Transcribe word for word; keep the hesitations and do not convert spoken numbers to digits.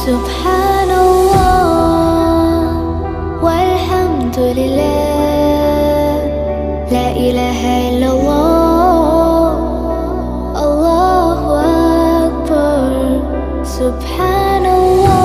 سبحان الله والحمد لله، لا إله إلا الله، الله أكبر. سبحان الله